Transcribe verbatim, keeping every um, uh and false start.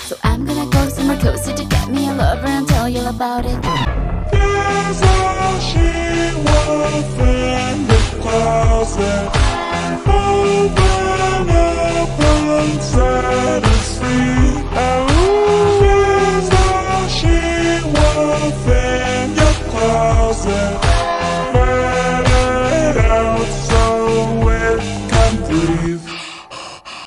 So I'm gonna go somewhere cozy to get me a lover and tell you about it. There's all she wants in the closet. Open up and set it free. There's all she wants in your closet.